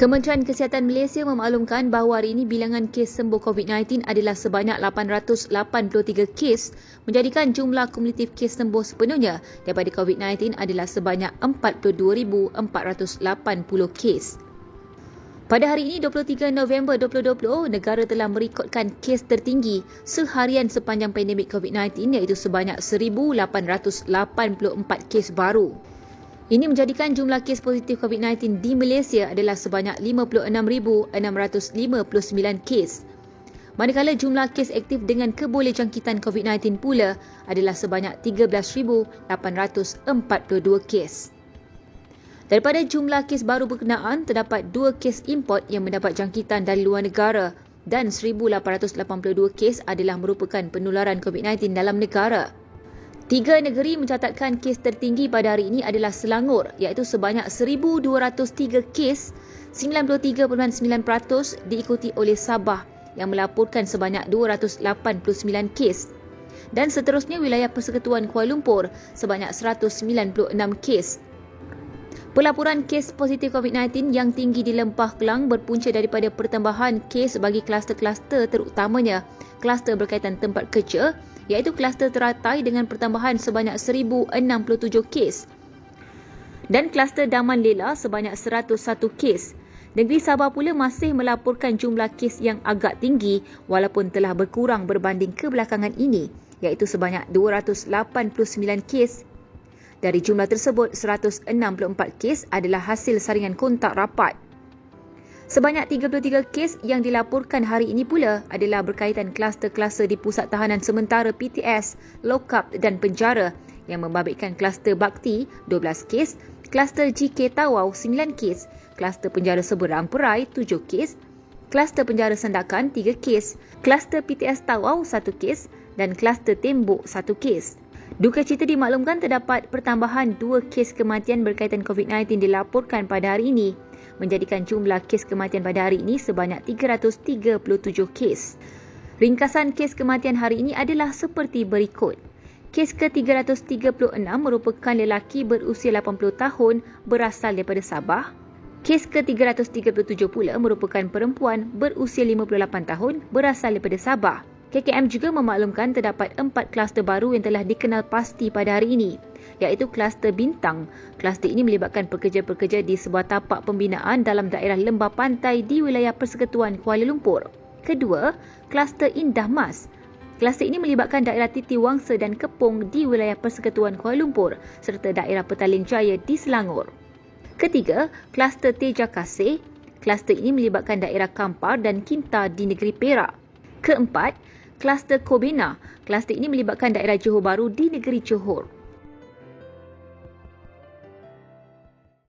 Kementerian Kesihatan Malaysia memaklumkan bahawa hari ini bilangan kes sembuh COVID-19 adalah sebanyak 883 kes, menjadikan jumlah kumulatif kes sembuh sepenuhnya daripada COVID-19 adalah sebanyak 42,480 kes. Pada hari ini 23 November 2020, negara telah merekodkan kes tertinggi seharian sepanjang pandemik COVID-19 iaitu sebanyak 1,884 kes baru. Ini menjadikan jumlah kes positif COVID-19 di Malaysia adalah sebanyak 56,659 kes. Manakala jumlah kes aktif dengan kebolehjangkitan COVID-19 pula adalah sebanyak 13,842 kes. Daripada jumlah kes baru berkenaan, terdapat 2 kes import yang mendapat jangkitan dari luar negara dan 1,882 kes adalah merupakan penularan COVID-19 dalam negara. 3 negeri mencatatkan kes tertinggi pada hari ini adalah Selangor iaitu sebanyak 1,203 kes, 93.9% diikuti oleh Sabah yang melaporkan sebanyak 289 kes dan seterusnya wilayah Persekutuan Kuala Lumpur sebanyak 196 kes. Pelaporan kes positif COVID-19 yang tinggi di Lempah Kelang berpunca daripada pertambahan kes bagi kluster-kluster terutamanya kluster berkaitan tempat kerja iaitu kluster teratai dengan pertambahan sebanyak 1,067 kes dan kluster Daman Lela sebanyak 101 kes. Negeri Sabah pula masih melaporkan jumlah kes yang agak tinggi walaupun telah berkurang berbanding kebelakangan ini iaitu sebanyak 289 kes. Dari jumlah tersebut, 164 kes adalah hasil saringan kontak rapat. Sebanyak 33 kes yang dilaporkan hari ini pula adalah berkaitan kluster-kluster di Pusat Tahanan Sementara PTS, lokap dan penjara yang membabitkan kluster Bakti 12 kes, kluster GK Tawau 9 kes, kluster penjara Seberang Perai 7 kes, kluster penjara Sandakan 3 kes, kluster PTS Tawau 1 kes dan kluster Tembok 1 kes. Duka cita dimaklumkan terdapat pertambahan 2 kes kematian berkaitan COVID-19 dilaporkan pada hari ini, menjadikan jumlah kes kematian pada hari ini sebanyak 337 kes. Ringkasan kes kematian hari ini adalah seperti berikut. Kes ke-336 merupakan lelaki berusia 80 tahun berasal daripada Sabah. Kes ke-337 pula merupakan perempuan berusia 58 tahun berasal daripada Sabah. KKM juga memaklumkan terdapat 4 kluster baru yang telah dikenal pasti pada hari ini, iaitu kluster Bintang. Kluster ini melibatkan pekerja-pekerja di sebuah tapak pembinaan dalam daerah lembah pantai di wilayah Persekutuan Kuala Lumpur. Kedua, kluster Indah Mas. Kluster ini melibatkan daerah Titi Wangsa dan Kepong di wilayah Persekutuan Kuala Lumpur serta daerah Petaling Jaya di Selangor. Ketiga, kluster Teja Kasih. Kluster ini melibatkan daerah Kampar dan Kinta di negeri Perak. Keempat, kluster Kobina. Kluster ini melibatkan daerah Johor Bahru di negeri Johor.